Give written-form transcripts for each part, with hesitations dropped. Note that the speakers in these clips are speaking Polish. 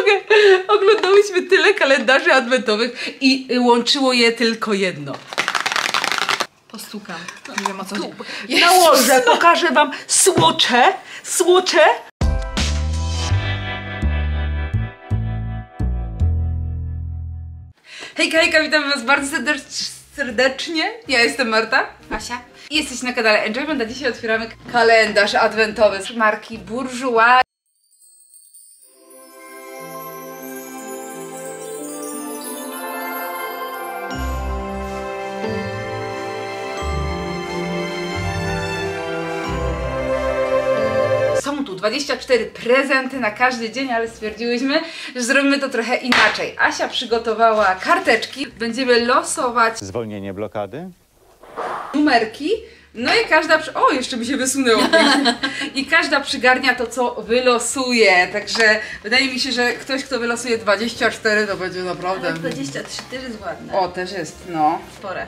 mogę. Oglądałyśmy tyle kalendarzy adwentowych i łączyło je tylko jedno. Postukam. Nie wiem o co chodzi. Nałożę, pokażę wam słocze. Słocze. Hejka, hejka, witam was bardzo serdecznie. Ja jestem Marta. Asia. I jesteś na kanale Enjoyment, a dzisiaj otwieramy kalendarz adwentowy z marki Bourjois. Są tu 24 prezenty na każdy dzień, ale stwierdziłyśmy, że zrobimy to trochę inaczej. Asia przygotowała karteczki, będziemy losować zwolnienie blokady, numerki, no i każda... O, jeszcze mi się wysunęło. I każda przygarnia to, co wylosuje. Także wydaje mi się, że ktoś, kto wylosuje 24, to będzie naprawdę... Ale 23 też jest ładne. O, też jest, no. Spore.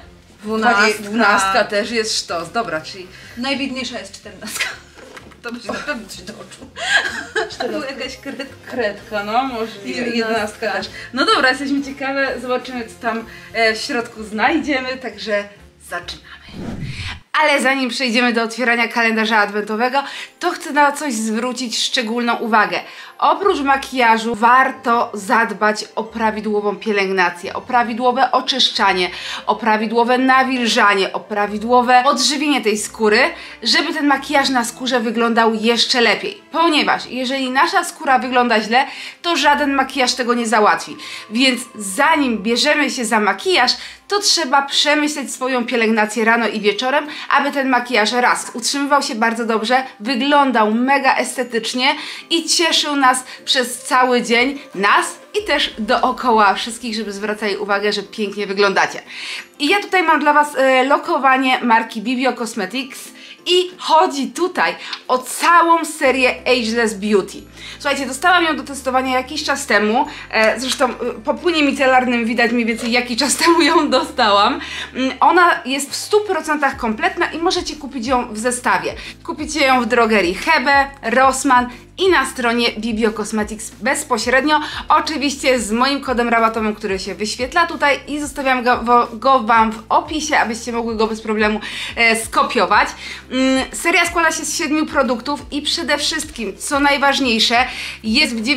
12 też jest sztos. Dobra, czyli... Najbiedniejsza jest 14. To by się na pewno coś do oczu. Albo jakaś kredka, no możliwe. 11 też. No dobra, jesteśmy ciekawe, zobaczymy, co tam w środku znajdziemy, także zaczynamy. Ale zanim przejdziemy do otwierania kalendarza adwentowego, to chcę na coś zwrócić szczególną uwagę. Oprócz makijażu warto zadbać o prawidłową pielęgnację, o prawidłowe oczyszczanie, o prawidłowe nawilżanie, o prawidłowe odżywienie tej skóry, żeby ten makijaż na skórze wyglądał jeszcze lepiej. Ponieważ jeżeli nasza skóra wygląda źle, to żaden makijaż tego nie załatwi. Więc zanim bierzemy się za makijaż, to trzeba przemyśleć swoją pielęgnację rano i wieczorem, aby ten makijaż raz utrzymywał się bardzo dobrze, wyglądał mega estetycznie i cieszył nas przez cały dzień, nas i też dookoła wszystkich, żeby zwracali uwagę, że pięknie wyglądacie. I ja tutaj mam dla was lokowanie marki Bibio Cosmetics. I chodzi tutaj o całą serię Ageless Beauty. Słuchajcie, dostałam ją do testowania jakiś czas temu. Zresztą po płynie micelarnym widać mniej więcej jaki czas temu ją dostałam. Ona jest w 100% kompletna i możecie kupić ją w zestawie. Kupicie ją w drogerii Hebe, Rossmann i na stronie Bibio Cosmetics bezpośrednio. Oczywiście z moim kodem rabatowym, który się wyświetla tutaj i zostawiam go wam w opisie, abyście mogły go bez problemu skopiować. Seria składa się z 7 produktów i przede wszystkim, co najważniejsze, jest w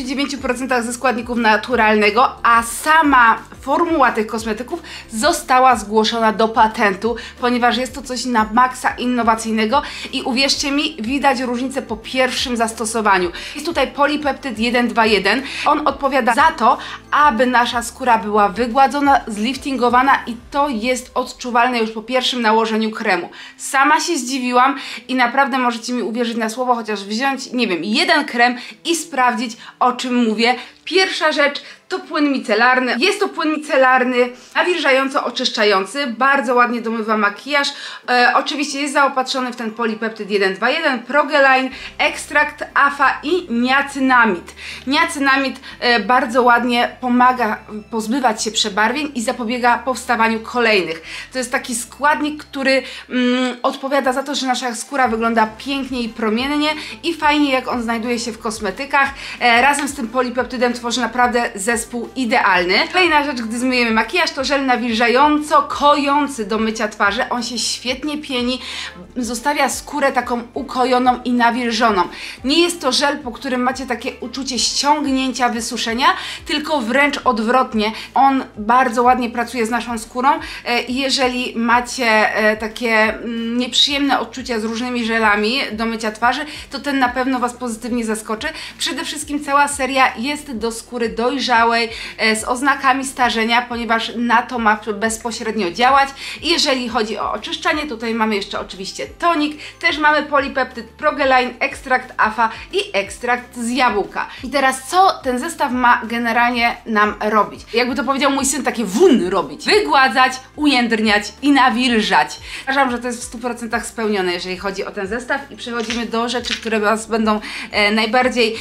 99% ze składników naturalnego, a sama formuła tych kosmetyków została zgłoszona do patentu, ponieważ jest to coś na maksa innowacyjnego i uwierzcie mi, widać różnicę po pierwszym zastosowaniu. Jest tutaj polipeptyd 121. On odpowiada za to, aby nasza skóra była wygładzona, zliftingowana i to jest odczuwalne już po pierwszym nałożeniu kremu. Sama się zdziwiłam i naprawdę możecie mi uwierzyć na słowo, chociaż wziąć, nie wiem, jeden krem i sprawdzić, o czym mówię. Pierwsza rzecz to płyn micelarny. Jest to płyn micelarny nawilżająco oczyszczający, bardzo ładnie domywa makijaż. Oczywiście jest zaopatrzony w ten polipeptyd 121, Progelain, ekstrakt AFA i niacynamid. Niacynamid bardzo ładnie pomaga pozbywać się przebarwień i zapobiega powstawaniu kolejnych. To jest taki składnik, który odpowiada za to, że nasza skóra wygląda pięknie i promiennie i fajnie, jak on znajduje się w kosmetykach. Razem z tym polipeptydem tworzy naprawdę zespół idealny. Kolejna rzecz, gdy zmyjemy makijaż, to żel nawilżająco kojący do mycia twarzy. On się świetnie pieni, zostawia skórę taką ukojoną i nawilżoną. Nie jest to żel, po którym macie takie uczucie ściągnięcia, wysuszenia, tylko wręcz odwrotnie. On bardzo ładnie pracuje z naszą skórą i jeżeli macie takie nieprzyjemne odczucia z różnymi żelami do mycia twarzy, to ten na pewno was pozytywnie zaskoczy. Przede wszystkim cała seria jest do skóry dojrzałej, z oznakami starzenia, ponieważ na to ma bezpośrednio działać. I jeżeli chodzi o oczyszczanie, tutaj mamy jeszcze oczywiście tonik, też mamy polipeptyd, Progelain, ekstrakt AFA i ekstrakt z jabłka. I teraz co ten zestaw ma generalnie nam robić? Jakby to powiedział mój syn, takie wun robić. Wygładzać, ujędrniać i nawilżać. Uważam, że to jest w 100% spełnione, jeżeli chodzi o ten zestaw i przechodzimy do rzeczy, które was będą najbardziej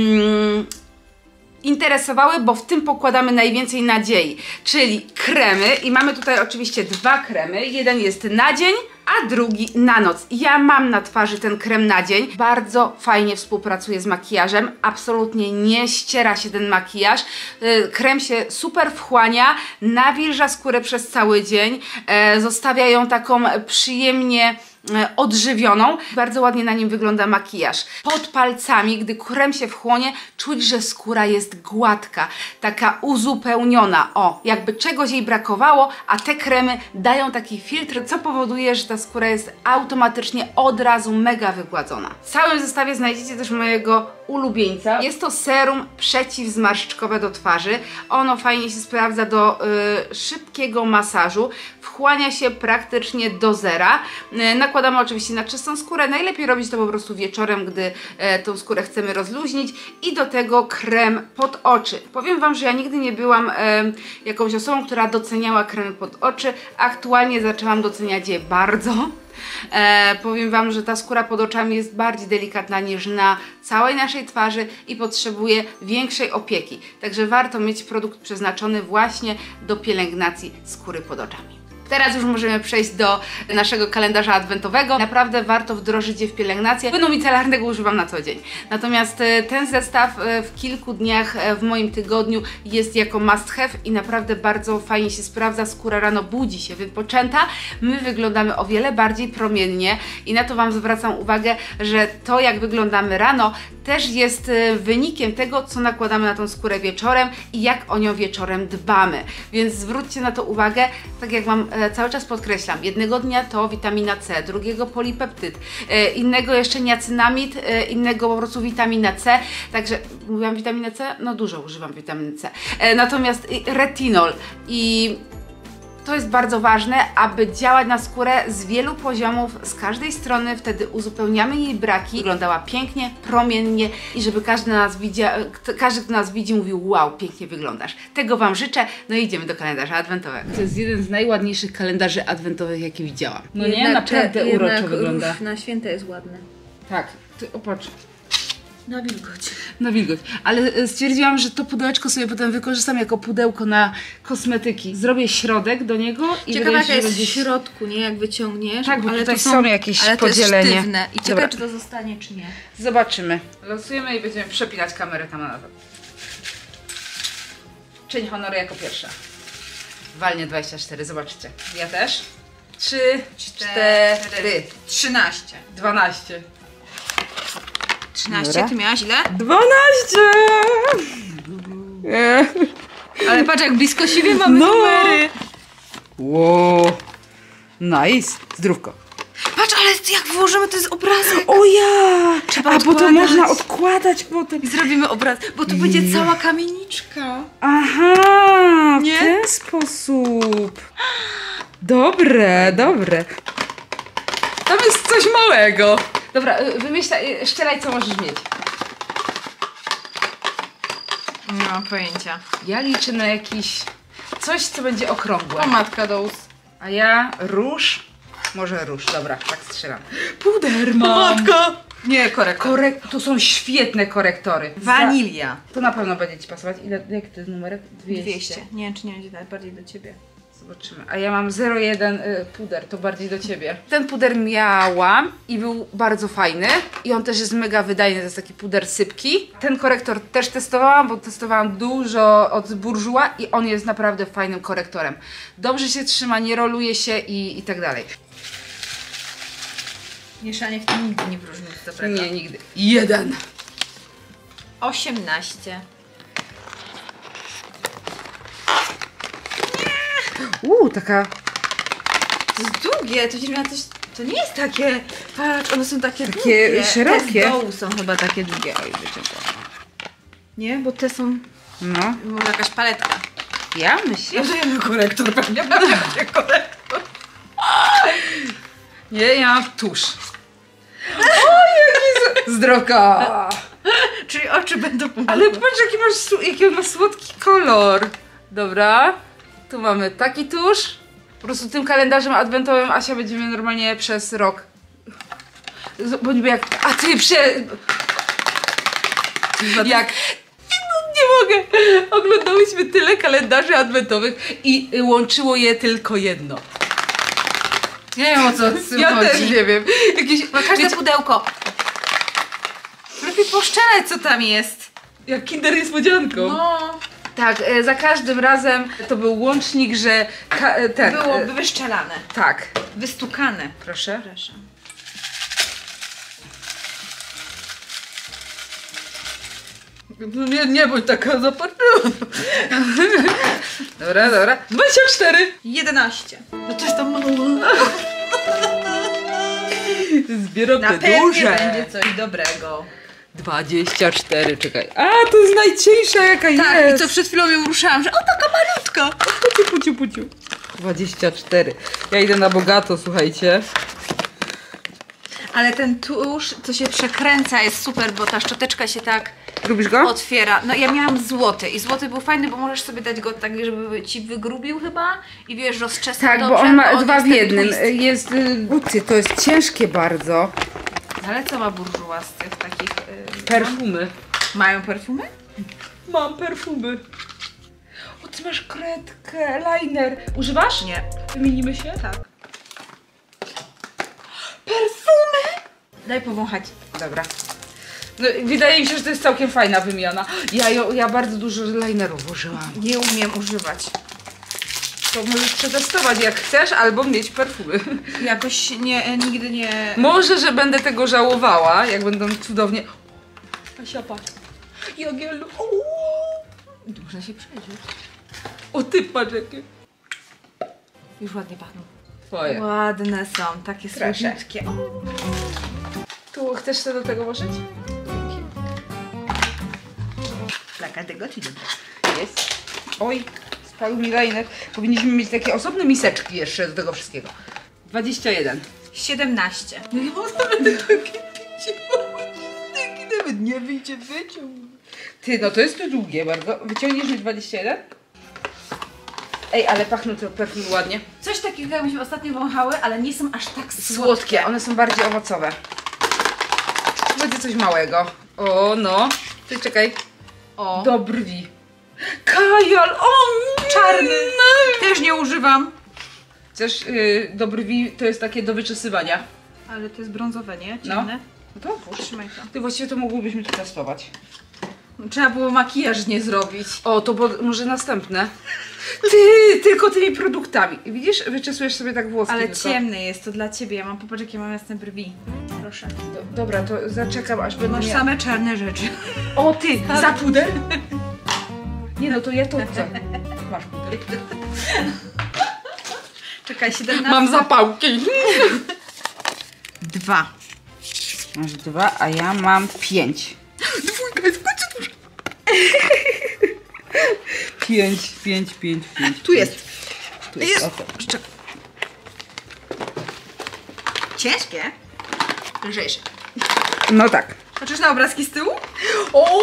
interesowały, bo w tym pokładamy najwięcej nadziei, czyli kremy i mamy tutaj oczywiście dwa kremy. Jeden jest na dzień, a drugi na noc. Ja mam na twarzy ten krem na dzień. Bardzo fajnie współpracuje z makijażem. Absolutnie nie ściera się ten makijaż. Krem się super wchłania, nawilża skórę przez cały dzień. Zostawia ją taką przyjemnie odżywioną. Bardzo ładnie na nim wygląda makijaż. Pod palcami, gdy krem się wchłonie, czuć, że skóra jest gładka, taka uzupełniona. O, jakby czegoś jej brakowało, a te kremy dają taki filtr, co powoduje, że ta skóra jest automatycznie od razu mega wygładzona. W całym zestawie znajdziecie też mojego ulubieńca. Jest to serum przeciwzmarszczkowe do twarzy. Ono fajnie się sprawdza do szybkiego masażu. Wchłania się praktycznie do zera. Nakładamy oczywiście na czystą skórę. Najlepiej robić to po prostu wieczorem, gdy tą skórę chcemy rozluźnić. I do tego krem pod oczy. Powiem Wam, że ja nigdy nie byłam jakąś osobą, która doceniała kremy pod oczy. Aktualnie zaczęłam doceniać je bardzo. Powiem Wam, że ta skóra pod oczami jest bardziej delikatna niż na całej naszej twarzy i potrzebuje większej opieki. Także warto mieć produkt przeznaczony właśnie do pielęgnacji skóry pod oczami. Teraz już możemy przejść do naszego kalendarza adwentowego. Naprawdę warto wdrożyć je w pielęgnację. Płynu micelarnego używam na co dzień. Natomiast ten zestaw w kilku dniach w moim tygodniu jest jako must have i naprawdę bardzo fajnie się sprawdza. Skóra rano budzi się wypoczęta. My wyglądamy o wiele bardziej promiennie i na to Wam zwracam uwagę, że to jak wyglądamy rano też jest wynikiem tego, co nakładamy na tą skórę wieczorem i jak o nią wieczorem dbamy. Więc zwróćcie na to uwagę, tak jak Wam cały czas podkreślam, jednego dnia to witamina C, drugiego polipeptyd, innego jeszcze niacynamid, innego po prostu witamina C, także mówiłam witamina C? No dużo używam witaminy C, natomiast retinol i to jest bardzo ważne, aby działać na skórę z wielu poziomów, z każdej strony, wtedy uzupełniamy jej braki, wyglądała pięknie, promiennie i żeby każdy, kto nas widzi, mówił: wow, pięknie wyglądasz. Tego Wam życzę, no i idziemy do kalendarza adwentowego. To jest jeden z najładniejszych kalendarzy adwentowych, jakie widziałam. No nie, naprawdę uroczo wygląda. Na święta jest ładne. Tak, ty opatrz. Na wilgoć. Na wilgoć. Ale stwierdziłam, że to pudełeczko sobie potem wykorzystam jako pudełko na kosmetyki. Zrobię środek do niego i ciekawe jaka jest w środku, nie? Jak wyciągniesz. Tak, bo ale tutaj są jakieś podzielenie. To jest sztywne. I ciekawe, czy to zostanie, czy nie. Zobaczymy. Losujemy i będziemy przepinać kamerę tam na to. Czyń honoru jako pierwsza. Walnie 24, zobaczcie. Ja też. 3, 4, 13. 12. 13, ty miałaś ile? 12! Ale patrz, jak blisko siebie mamy numery. Wow. Nice. Zdrówko. Patrz, ale jak włożymy, to jest obrazek. O ja! Trzeba bo to można odkładać potem. I zrobimy obraz, bo tu będzie cała kamieniczka. Aha, nie? W ten sposób. Dobre, dobre. Tam jest coś małego. Dobra, wymyślaj, szczeraj, co możesz mieć. Nie mam pojęcia. Ja liczę na jakiś coś, co będzie okrągłe. O, matka do ust. A ja róż. Może róż, dobra, tak strzelam. Puder mam. Matka! Nie, korektor. To są świetne korektory. Wanilia. To na pewno będzie Ci pasować. Jaki to jest numerek? 200. Nie wiem, czy nie będzie najbardziej do Ciebie. Zobaczymy. A ja mam 0,1 puder, to bardziej do Ciebie. Ten puder miałam i był bardzo fajny. I on też jest mega wydajny, to jest taki puder sypki. Ten korektor też testowałam, bo testowałam dużo od Bourjois i on jest naprawdę fajnym korektorem. Dobrze się trzyma, nie roluje się i tak dalej. Mieszanie w tym nigdy nie wróży nic dobrego. Nie, nigdy. 1. 18. Taka... To jest długie, to nie jest takie, patrz, one są takie długie. Szerokie. Te z dołu są chyba takie długie. Oj, wiecie co. Nie, bo te są... No. Może jakaś paletka. Ja myślę. Ja wiem korektor, pewnie będzie korektor. Nie, ja mam tusz. O, jaki zdroka. Czyli oczy będą pomogły. Ale patrz, jaki ma słodki kolor. Dobra. Tu mamy taki tusz. Po prostu tym kalendarzem adwentowym Asia będziemy normalnie przez rok. Bo niby jak... A ty jak... No, nie mogę. Oglądałyśmy tyle kalendarzy adwentowych i łączyło je tylko jedno. Ja nie wiem, o co z tym Ja chodzi. też nie wiem. Jakieś, każde Wiecie- pudełko. Lepiej poszczelać, co tam jest. Jak Kinder niespodzianką. No, Tak, za każdym razem to był łącznik, że ten... byłoby wyszczelane. tak. Wystukane. Proszę. Proszę. No nie bądź taka zapatrzona. Dobra, dobra. 24. 11. No to jest to mało. Zbieram Na te pewno duże. będzie coś dobrego. 24, czekaj. A, to jest najcieńsza jaka Tak, jest. i co przed chwilą ją ruszałam, że o, taka malutka. Puciu. 24. Ja idę na bogato, słuchajcie. Ale ten tusz, co się przekręca, jest super, bo ta szczoteczka się tak Lubisz go? otwiera. No ja miałam złoty i złoty był fajny, bo możesz sobie dać go tak, żeby ci wygrubił chyba i wiesz, rozczesać Tak, dobrze. bo on ma to dwa w jest ten jednym. twist. Jest, to jest ciężkie bardzo. Ale co ma burżuła z tych takich... Perfumy. Mają perfumy? Mam perfumy. O, ty masz kredkę, liner. Używasz? Nie. Wymienimy się? Tak. Perfumy! Daj powąchać. Dobra. No, wydaje mi się, że to jest całkiem fajna wymiana. Ja bardzo dużo linerów użyłam. Nie umiem używać. To możesz przetestować jak chcesz, albo mieć perfumy. Jakoś nigdy nie... Może, że będę tego żałowała, jak będą cudownie... Asia, patrz. Jak ja Można się przejrzeć. O, ty patrz jakie. Już ładnie pachną. Twoje. Ładne są, takie Proszę. słodkie. Tu chcesz to do tego włożyć? Dla każdego ci dobrze. Jest. Oj, spadł mi liner. Powinniśmy mieć takie osobne miseczki jeszcze do tego wszystkiego. 21. 17. No ja mam nawet takie picie. Taki nawet nie wyjdzie wyciąg. Ty, no to jest to długie bardzo. Wyciągniesz mi 21? Ej, ale pachną te perfumy ładnie. Coś takiego jakbyśmy ostatnio wąchały, ale nie są aż tak słodkie. Słodkie, one są bardziej owocowe. Będzie coś małego. O, no. Ty czekaj. O, Do brwi. Kajal! O, czarny. Też nie używam. Chcesz do brwi, to jest takie do wyczesywania. Ale to jest brązowe, nie? No. Ciemne. No to włóż. Trzymaj to. Ty właściwie to mogłybyśmy to testować. Trzeba było makijaż nie zrobić. O, to może następne. Ty, tylko tymi produktami. Widzisz, wyczesujesz sobie tak włoski. Ale tylko. ciemny jest, to dla ciebie. Ja mam, popatrz jakie mam jasne brwi. Proszę. Dobra, to zaczekam, aż będę Masz miała... same czarne rzeczy. O, ty, za puder? Nie no, to ja to chcę. Masz puder. Czekaj, 17. Mam zapałki. 2. Masz 2, a ja mam 5. Dwójka jest w końcu duża. 5. Tu jest. Tu jest. Jest. O, to. Ciężkie. Lżejsze. No tak. Patrzysz na obrazki z tyłu? O!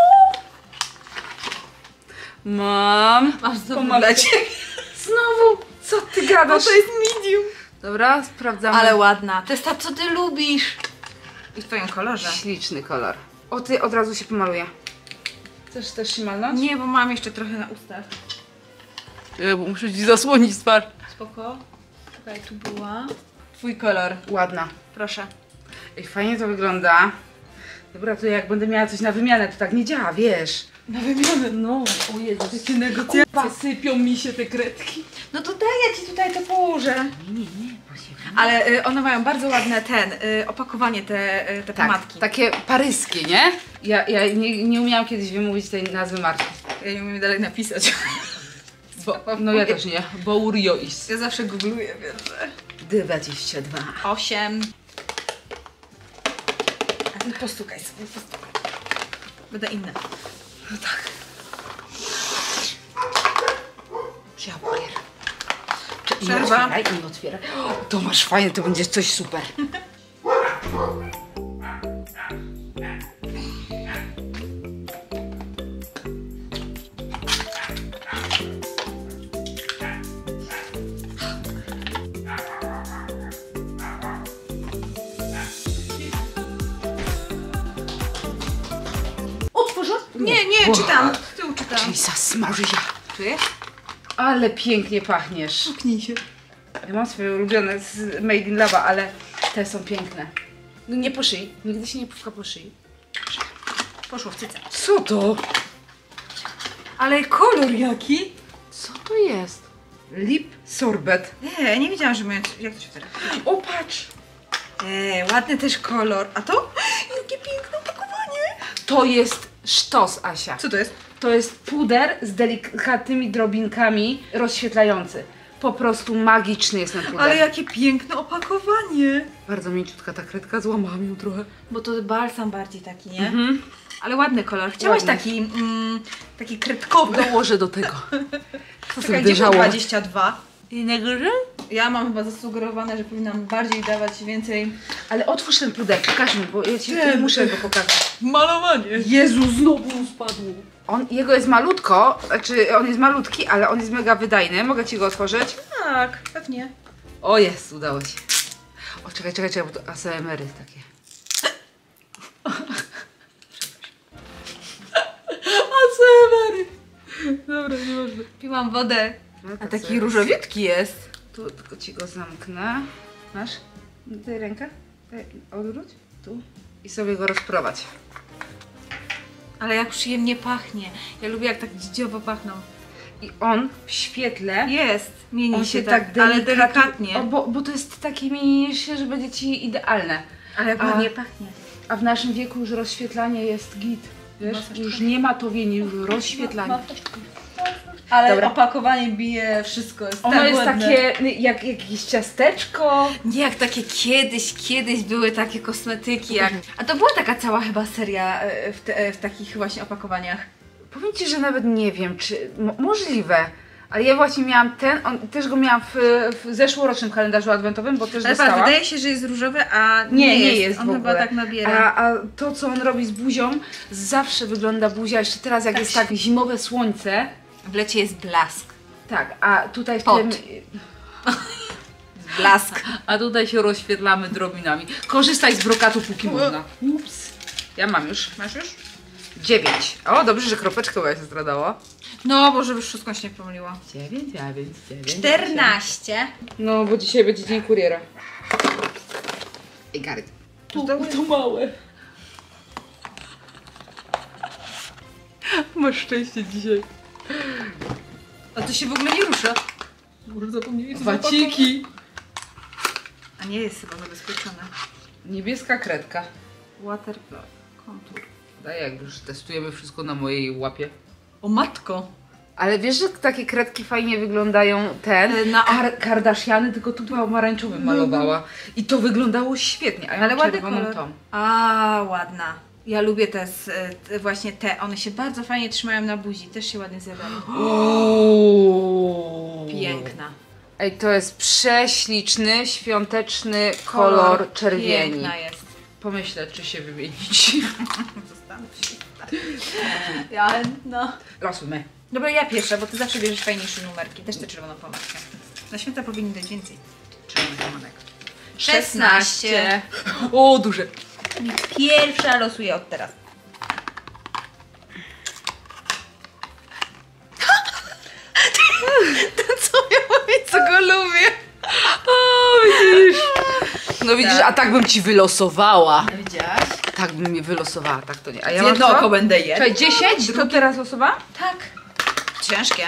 Mam. Masz znowu Pomagę. dla ciebie. Znowu? Co ty gadasz? No to jest medium. Dobra, sprawdzamy. Ale ładna. To jest ta, co ty lubisz. I w twoim kolorze. Śliczny kolor. O, ty od razu się pomaluje. Chcesz też się malnąć? Nie, bo mam jeszcze trochę na ustach. Bo muszę ci zasłonić twarz. Spoko. Czekaj, tu była. Twój kolor. Ładna. Proszę. Ej, fajnie to wygląda. Dobra, to jak będę miała coś na wymianę, to tak nie działa, wiesz. Na wymianę. No, o Jezu, takie negocjacje. Kupa, sypią mi się te kredki. No to daj, ja ci tutaj to położę. Nie, bo się... Ale one mają bardzo ładne opakowanie, te Tak, pomadki. takie paryskie, nie? Ja nie umiałam kiedyś wymówić tej nazwy marki. Ja nie umiem dalej napisać. No ja też nie. Bouriois. Ja zawsze googluję, wiesz. 22. 8. A ty postukaj sobie, postukaj. Będę inna. No tak. Żałuję. Przerwa. Nie otwieraj. O, to masz fajne, to będzie coś super. Otworzę? Nie, Wow. czytam. Z tyłu czytam. Czyli zasmaży ja. Czujesz? Ale pięknie pachniesz. Puknij się. Ja mam swoje ulubione z Made in Laba, ale te są piękne. No nie po szyi. Nigdy się nie puka po szyi. Poszło w cyce. Co to? Ale kolor jaki? Co to jest? Lip sorbet. Nie, nie wiedziałam, że mają... Jak to się teraz? O, patrz! Ładny też kolor. A to? Jakie piękne opakowanie. To jest sztos, Asia. Co to jest? To jest puder z delikatnymi drobinkami rozświetlający. Po prostu magiczny jest ten puder. Ale jakie piękne opakowanie. Bardzo mięciutka ta kredka, złamałam ją trochę. Bo to balsam bardziej taki, nie? Ale ładny kolor. Chciałaś Ładny. taki kredkowy. Dołożę do tego. Co sobie Czekaj, gdzie było uderzało? 22? I na górze? Ja mam chyba zasugerowane, że powinnam bardziej dawać więcej... Ale otwórz ten puder, pokaż mi, bo ja ci nie muszę go pokazać. Malowanie. Jezu, znowu spadło. Jego jest malutko, znaczy on jest malutki, ale on jest mega wydajny. Mogę ci go otworzyć? Tak, pewnie. O, jest, udało się. O, czekaj, bo to ASMR-y takie. ASMR-y. Dobra, nieważne. Piłam wodę. No, A taki różowiutki jest. Tu tylko ci go zamknę. Masz? Daj rękę. Daj, odwróć. Tu. I sobie go rozprowadź. Ale jak przyjemnie pachnie. Ja lubię jak tak dzidziowo pachną. I on w świetle... Jest. Mieni On się tak, ale delikatnie. O, bo to jest takie mienisze, że będzie ci idealne. Ale jak ładnie pachnie. A w naszym wieku już rozświetlanie jest git. Wiesz? Maseczka. Już nie matowienie, już rozświetlanie. Ale Dobra. opakowanie bije, wszystko jest Ono tak jest ładne. takie jak jakieś ciasteczko. Nie, jak takie kiedyś były takie kosmetyki. A to była taka cała chyba seria w takich właśnie opakowaniach. Powiem ci, że nawet nie wiem, czy możliwe. Ale ja właśnie miałam też go miałam w zeszłorocznym kalendarzu adwentowym, bo też Ale dostałam. wydaje się, że jest różowy, a Nie jest On w chyba ogóle. tak nabiera. A to, co on robi z buzią, zawsze wygląda buzia, jeszcze teraz jak jest tak zimowe słońce. W lecie jest blask. Tak, a tutaj w Pot. tym... Blask. A tutaj się rozświetlamy drobinami. Korzystaj z brokatu, póki można. Ups. Ja mam już. Masz już? 9. O, dobrze, że kropeczkę moja się zdradała. No, bo żeby wszystko się nie pomyliło. 9. 14. No, bo dzisiaj będzie dzień kuriera. Ej, Gary. To małe. Masz szczęście dzisiaj. A to się w ogóle nie rusza. Może zapomnieli co waciki. A nie jest chyba zabezpieczone. Niebieska kredka. Water contour. Daj, jak już testujemy wszystko na mojej łapie. O matko. Ale wiesz, że takie kredki fajnie wyglądają Kardashiany, tylko tu pomarańczowym malowała. I to wyglądało świetnie, a ja Ale mam ładny czerwoną kolor. tą. A, ładna. Ja lubię właśnie te. One się bardzo fajnie trzymają na buzi. Też się ładnie zjadają. Piękna. Ej, to jest prześliczny, świąteczny kolor czerwieni. Piękna jest. Pomyślę, czy się wymienić. Zastanów się. Ja, no. Losujmy. Dobra, ja pierwsza, bo ty zawsze bierzesz fajniejsze numerki. Też tę czerwoną pomadkę. Na święta powinni dać więcej. Czerwony pomadek. 16. O, duże. Pierwsza losuję od teraz. To co miało być, co go lubię. O, widzisz. No widzisz, a tak bym ci wylosowała. Widziałaś? Tak bym mnie wylosowała, tak to nie. A ja Z mam jedno co? oko będę je. Czekaj, 10? To teraz losowała? Tak. Ciężkie.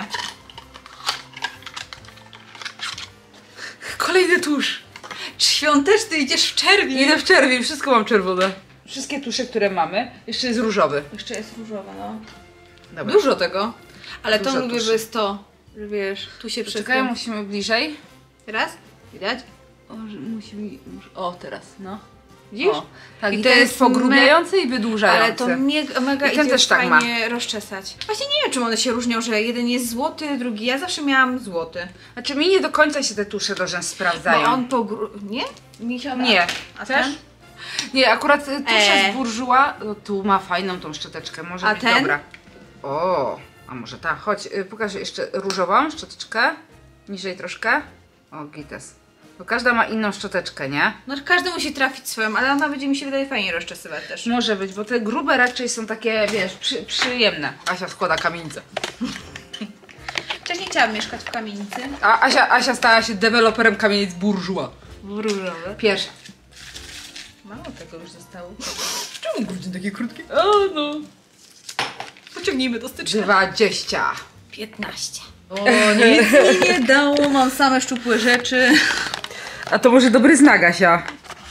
Kolejny tusz. Świąteczny, idziesz w czerwiec. Idę w czerwień, wszystko mam czerwone. Wszystkie tusze, które mamy. Jeszcze jest różowy. Jeszcze jest różowa, no. Dobra. Dużo tego. Ale Dużo to lubię, tuszy. że jest to. Że wiesz, tu się Czekaj, wszystko... musimy bliżej. Teraz? Widać? O, że musimy... O, teraz, no. Widzisz? O, Tak, i i to to jest jest pogrubiające i wydłużające. Ale to mega I ten idzie też tak fajnie rozczesać. Właśnie nie wiem, czym one się różnią, że jeden jest złoty, drugi... Ja zawsze miałam złoty. Znaczy mi nie do końca się te tusze do rzęs sprawdzają. Bo on Nie? Nie. A Chcesz? ten? Nie, akurat tusza z Bourjois, no, tu ma fajną tą szczoteczkę, może A być ten? dobra. O, a może ta, chodź, pokażę jeszcze różową szczoteczkę, niżej troszkę. O, gites. Bo każda ma inną szczoteczkę, nie? No każdy musi trafić swoją, ale ona będzie mi się wydaje fajnie rozczesywać też. Może być, bo te grube raczej są takie, wiesz, przyjemne. Asia składa kamienicę. Wcześniej chciałam mieszkać w kamienicy. A Asia stała się deweloperem kamienic bourgeois. Różowe. Pierwsza. Mało tego już zostało. Czemu godziny takie krótkie? O no. Pociągnijmy do stycznia. 20. 15. O, nic mi nie dało, mam same szczupłe rzeczy. A to może dobry znak, Asia.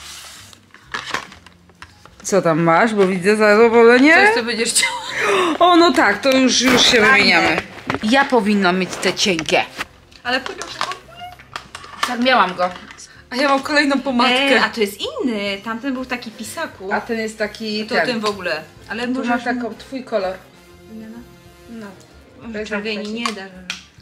Co tam masz? Bo widzę zadowolenie. Coś co będziesz chciała. O no tak, to już się Fajnie. wymieniamy. Ja powinnam mieć te cienkie. Ale powiedział, że... Tak, miałam go. A ja mam kolejną pomadkę. a to jest inny. Tamten był taki pisaku. A ten jest taki. To ten. tym w ogóle. Ale Tu może masz taką twój kolor. No. To jest czerwieni taki. nie da.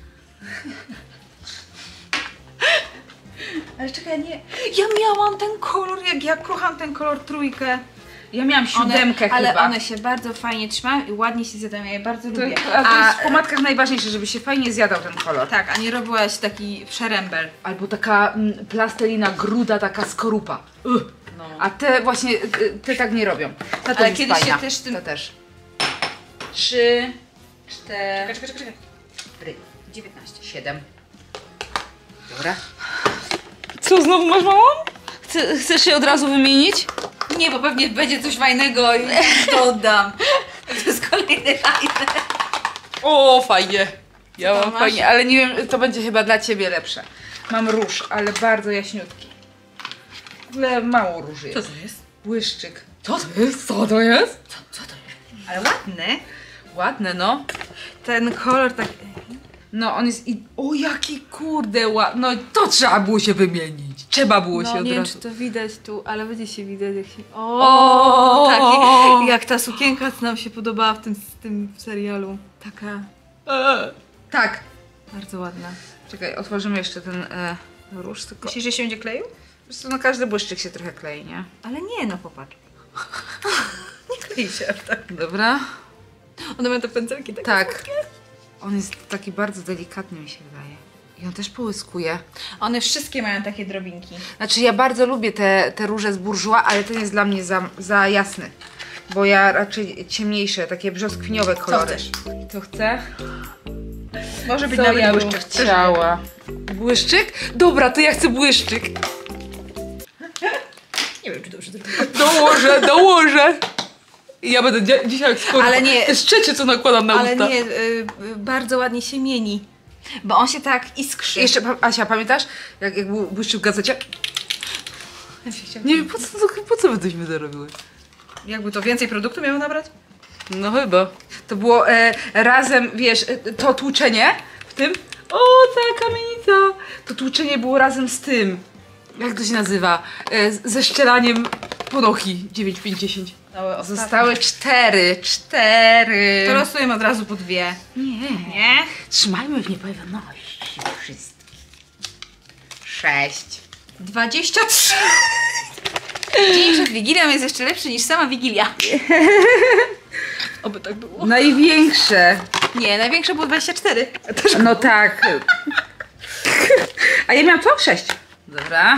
Ale czekaj, nie. Ja miałam ten kolor, jak ja kocham ten kolor trójkę. Ja miałam siódemkę chyba. Ale one się bardzo fajnie trzymają i ładnie się zjadają. Ja je bardzo lubię. A to jest w pomadkach najważniejsze, żeby się fajnie zjadał ten kolor. Tak, a nie robiłaś taki przerębel. Albo taka plastelina, gruda, taka skorupa. No. A te właśnie, te tak nie robią. Ta Ale jest kiedyś fajna. się też tym... To też. 3, 4, Czekaj. 19. 7. Dobra. Co, znowu masz małą? Chcesz się od razu wymienić? Nie, bo pewnie będzie coś fajnego i to oddam. To jest kolejny liner. O, fajnie. Ja Co mam masz? fajnie, ale nie wiem, to będzie chyba dla ciebie lepsze. Mam róż, ale bardzo jaśniutki. W ogóle mało róży jest. Co to jest? Błyszczyk. Co to jest? Co to jest? Co to jest? Ale ładny. Ładne, no. Ten kolor tak... No, on jest i... O, jaki kurde ładny. No, to trzeba było się wymienić. Trzeba było się No od nie wiem, razu. czy to widać tu, ale będzie się widać jak się... O, taki, jak ta sukienka, co nam się podobała w tym serialu. Taka Tak. bardzo ładna. Czekaj, otworzymy jeszcze ten róż, tylko... Myślisz, że się będzie kleił? Wiesz co, no każdy błyszczyk się trochę klei, nie? Ale nie, no popatrz. Nie klei się aż tak. Dobra. One mają te pędzelki takie Tak. słodkie. On jest taki bardzo delikatny, mi się wydaje. I on też połyskuje. One wszystkie mają takie drobinki. Znaczy, ja bardzo lubię te róże z bourgeois, ale ten jest dla mnie za jasny. Bo ja raczej ciemniejsze, takie brzoskwiniowe kolory. chcesz? Co chcę? Może być Co nawet ja bym błyszczyk. chciała? Błyszczyk? Dobra, to ja chcę błyszczyk. Nie wiem, czy dobrze zrobiłam. Dołożę. I ja będę dzisiaj skoro. Ale nie. To jest trzecie, co nakładam na Ale usta. nie, bardzo ładnie się mieni. Bo on się tak iskrzy. Jeszcze, Asia, pamiętasz? Jak był błyszczyk w gazecie? Nie wiem, po co my tośmy zarobiły? Jakby to więcej produktu miało nabrać? No chyba. To było razem, wiesz, to tłuczenie w tym. O, ta kamienica. To tłuczenie było razem z tym. Jak to się nazywa? Ze szczelaniem ponochi 9,50. Zostały 4. To losujemy od razu po 2. Nie. Nie? Trzymajmy w niepewności wszystkich. 6. 23. Dzień przed Wigilią jest jeszcze lepszy niż sama Wigilia. Oby tak było. Największe. Nie, największe było 24. No tak. A ja miałam to 6. Dobra.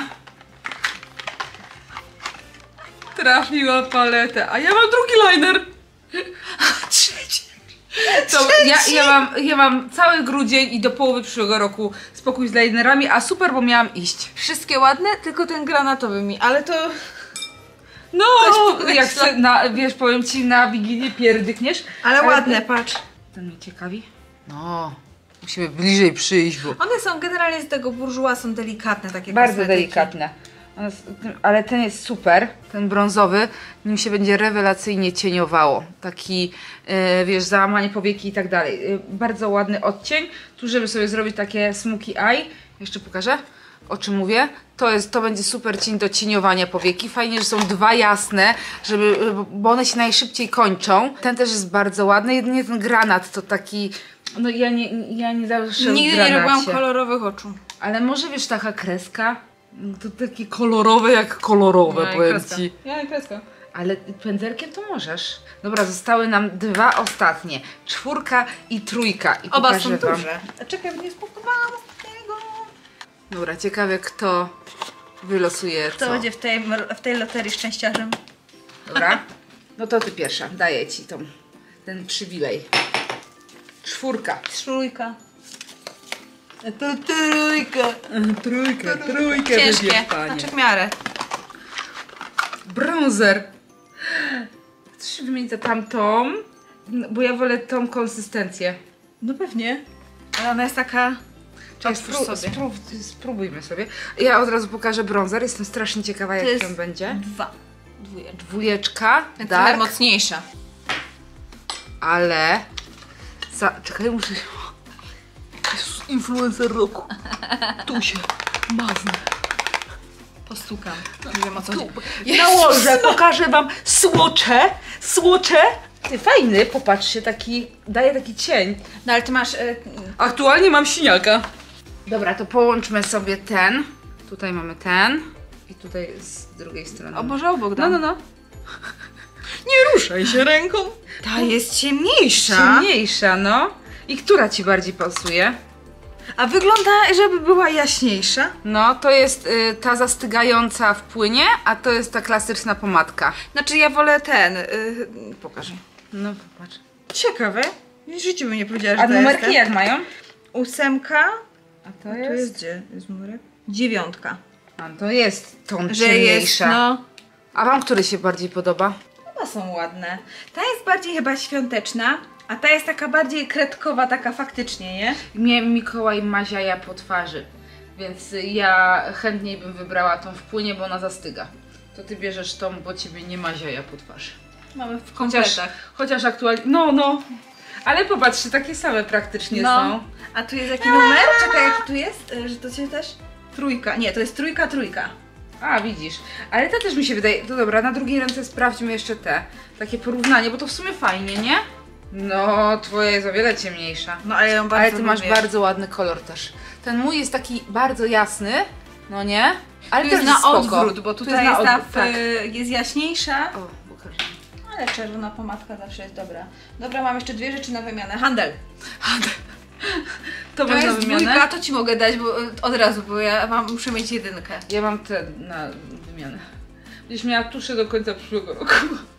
Trafiła paletę, a ja mam drugi liner. Trzeci. To ja mam cały grudzień i do połowy przyszłego roku spokój z linerami, a super, bo miałam iść. Wszystkie ładne, tylko ten granatowy mi, ale to... No, Coś jak se wiesz, powiem ci, na Wigilię pierdykniesz. Ale ładne, patrz. To mnie ciekawi. No, musimy bliżej przyjść, bo... One są generalnie z tego bourgeois, są delikatne takie Bardzo kosmetyki. delikatne. Ale ten jest super, ten brązowy, nim się będzie rewelacyjnie cieniowało. Taki, wiesz, załamanie powieki i tak dalej. Bardzo ładny odcień. Tu, żeby sobie zrobić takie smoky eye, jeszcze pokażę, o czym mówię. To będzie super cień do cieniowania powieki. Fajnie, że są dwa jasne, bo one się najszybciej kończą. Ten też jest bardzo ładny, jedynie ten granat to taki... No ja nie zawsze Nigdy nie robiłam kolorowych oczu. Ale może wiesz, taka kreska? To takie kolorowe jak kolorowe, powiem ci. Ja kreska. Ale pędzelkiem to możesz. Dobra, zostały nam dwa ostatnie. 4 i 3. I Oba są pokażę wam. duże. A czekaj, bo nie spakowałam ostatniego. Dobra, ciekawe kto wylosuje Kto co. będzie w tej loterii szczęściarzem? Dobra. No to ty pierwsza. Daję ci ten przywilej. 4. Trójka. To trójka. Trójkę Ciężkie, wybierz, panie. znaczy w miarę. Bronzer. Chcesz wymienić za tamtą? No, bo ja wolę tą konsystencję. No pewnie. Ale ona jest taka... Czekaj, spróbujmy sobie. Ja od razu pokażę bronzer. Jestem strasznie ciekawa, jak jest on będzie. 2. Dwójeczka. Trochę Dark. mocniejsza. Ale... Czekaj, muszę... Jezus, influencer roku. Tu się maznę. Postukam. Nie wiem o co chodzi. Nałożę, pokażę wam słocze. Ty, fajny, popatrzcie, daje taki cień. No ale ty masz... Aktualnie mam siniaka. Dobra, to połączmy sobie ten. Tutaj mamy ten. I tutaj z drugiej strony. O Boże, obok dam. No. Nie ruszaj się ręką. Ta jest ciemniejsza. Ciemniejsza, no. I która ci bardziej pasuje? A wygląda, żeby była jaśniejsza. No, to jest ta zastygająca w płynie, a to jest ta klasyczna pomadka. Znaczy ja wolę ten... pokażę. No, popatrz. Ciekawe. W życiu bym nie powiedziała, że A to numerki jest jak mają? 8. A to Tu jest gdzie? Jest numerek? 9. A to jest ton Że jest, ciemniejsza. no... A wam który się bardziej podoba? Chyba są ładne. Ta jest bardziej chyba świąteczna, a ta jest taka bardziej kredkowa, taka faktycznie, nie? Mnie Mikołaj maziaja po twarzy, więc ja chętniej bym wybrała tą w płynie, bo ona zastyga. To ty bierzesz tą, bo ciebie nie maziaja po twarzy. Mamy w kompletach. Chociaż aktualnie... No. Ale popatrzcie, takie same praktycznie są. A tu jest jaki numer? Czekaj, jaki tu jest? Że to cię też? 3. Nie, to jest 3. A, widzisz. Ale ta też mi się wydaje... To dobra, na drugiej ręce sprawdźmy jeszcze te. Takie porównanie, bo to w sumie fajnie, nie? No, twoja jest o wiele ciemniejsza. No, ale ją bardzo Ale ty masz lubię. bardzo ładny kolor też. Ten mój jest taki bardzo jasny, no nie? Ale Tu też jest na spoko. odwrót, bo Tu tutaj na jest, ta odwrót, tak. jest jaśniejsza, O, pokażę. ale czerwona pomadka zawsze jest dobra. Dobra, mam jeszcze 2 rzeczy na wymianę. Handel. To To masz na jest wymianę? 2, to ci mogę dać bo, od razu, bo ja muszę mieć 1. Ja mam te na wymianę. Będziesz miała tuszę do końca przyszłego roku.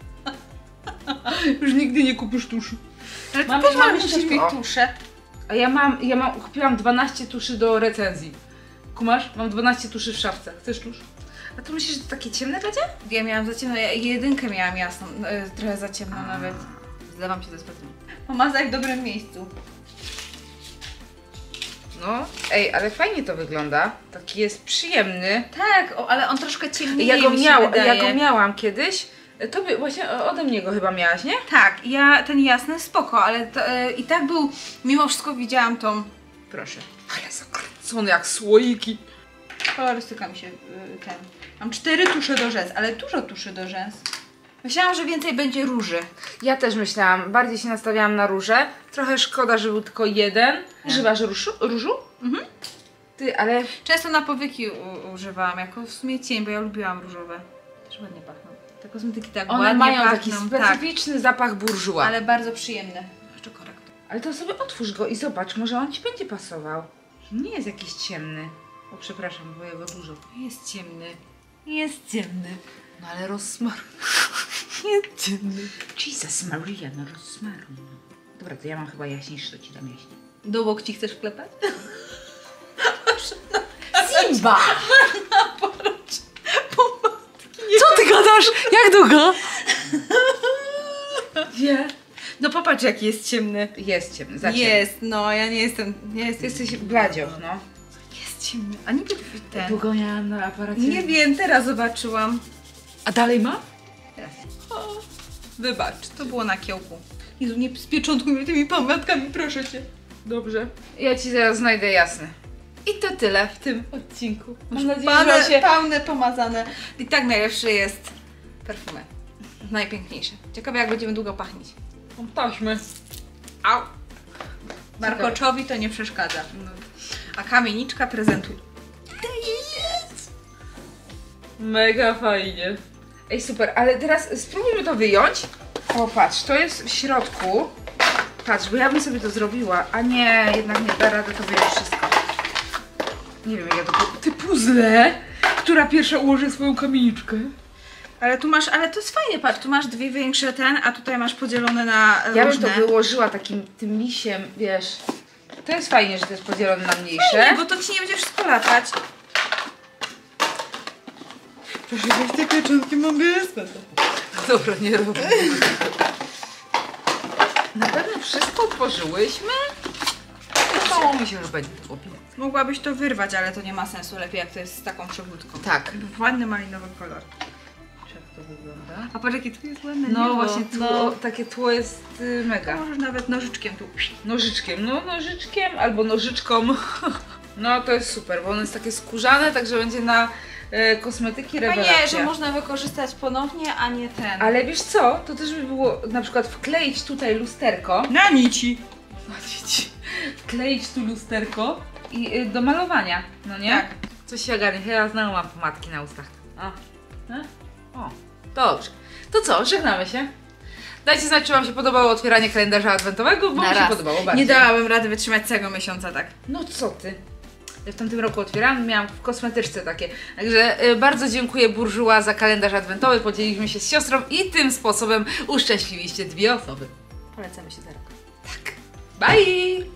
Już nigdy nie kupisz tuszy. Ale Mam- ty też mam mam jeszcze jeszcze o. tusze. A kupiłam 12 tuszy do recenzji. Kumasz? Mam 12 tuszy w szafce. Chcesz tusz? A to myślisz, że to takie ciemne będzie? Ja miałam za ciemno, ja 1 miałam jasną, trochę za ciemno nawet. Zlewam się ze specjalnie. Pomazaj w dobrym miejscu. No, ej, ale fajnie to wygląda. Taki jest przyjemny. Tak, ale on troszkę ciemniej Ja mi się wydaje. go miałam kiedyś. To właśnie ode mnie go chyba miałaś, nie? Tak, ja ten jasny spoko, ale to, i tak był, mimo wszystko widziałam tą Proszę. Ale zakręcony jak słoiki. kolorystyka mi się ten. Mam 4 tusze do rzęs, ale dużo tuszy do rzęs. Myślałam, że więcej będzie róży. Ja też myślałam, bardziej się nastawiałam na róże. Trochę szkoda, że był tylko jeden. Używasz różu? Mhm. Ty, ale... Często na powieki używałam, jako w sumie cień, bo ja lubiłam różowe. Też ładnie pachną. Te kosmetyki tak One ładnie mają pachną, taki tak, specyficzny zapach burżuła. ale bardzo przyjemne. Jeszcze korektor. Ale to sobie otwórz go i zobacz, może on ci będzie pasował. Nie jest jakiś ciemny. O, przepraszam, bo jego dużo. Jest ciemny. Jest ciemny. No ale rozsmar. Jest ciemny. Jesus Maria, no rozsmaruj. Dobra, to ja mam chyba jaśniejszy, to ci dam jaśniej. Do łokci chcesz wklepać? Simba! Co ty gadasz? Jak długo? Nie. No popatrz jaki jest ciemny. Jest ciemny, za ciemny. Jest, no ja nie jestem, Ty jesteś bladzioch, no. Jest ciemny. A niby ten. Długo miałam na aparacie. Nie wiem, teraz zobaczyłam. A dalej ma? Teraz. O, wybacz, to było na kiełku. Jezu, nie spieczątkuj mnie tymi pomadkami, proszę cię. Dobrze. Ja ci zaraz znajdę jasne. I to tyle w tym odcinku. Mam nadzieję, Pełne, że się... pełne, pomazane. I tak najlepszy jest perfumy. Najpiękniejsze. Ciekawe jak będziemy długo pachnieć. Taśmy. Au. Markoczowi to nie przeszkadza. A kamieniczka prezentuje. Mega fajnie. Ej, super, ale teraz spróbujmy to wyjąć. O, patrz, to jest w środku. Patrz, bo ja bym sobie to zrobiła, a nie, jednak nie da rady to wyjąć wszystko. Nie wiem, jak ja to... Ty puzzle! Która pierwsza ułoży swoją kamieniczkę? Ale tu masz, ale to jest fajnie, patrz, tu masz 2 większe a tutaj masz podzielone na Ja bym różne. to wyłożyła takim tym misiem, wiesz, To jest fajnie, że to jest podzielone na mniejsze. Fajnie, bo to ci nie będziesz skolatać. Proszę wziąć te pieczonki, mam biesne. Dobra, nie robię. Na pewno wszystko otworzyłyśmy? Wydawało mi się, że będzie to obiad. Mogłabyś to wyrwać, ale to nie ma sensu. Lepiej jak to jest z taką przewódką. Tak. Ładny malinowy kolor. Jak to wygląda? A patrz jakie tu jest ładne. No niebo. właśnie, tło, takie tło jest mega. Możesz nawet nożyczkiem tu. Nożyczkiem, no nożyczkiem albo nożyczką. No to jest super, bo ono jest takie skórzane, także będzie na kosmetyki rewelacja. Fajnie, że można wykorzystać ponownie, a nie ten. Ale wiesz co, to też by było na przykład wkleić tutaj lusterko. Na nici. Wkleić tu lusterko i do malowania, no nie? Tak. Coś się ogarnie, ja znowu mam pomadki na ustach. O, dobrze. To co, żegnamy się. Dajcie znać, czy wam się podobało otwieranie kalendarza adwentowego, bo mi się podobało bardzo. Nie dałabym rady wytrzymać całego miesiąca, tak. No co ty? Ja w tamtym roku otwierałam, miałam w kosmetyczce takie. Także bardzo dziękuję Bourjois za kalendarz adwentowy, podzieliliśmy się z siostrą i tym sposobem uszczęśliwiliście 2 osoby. Polecamy się za rok. Tak. Bye!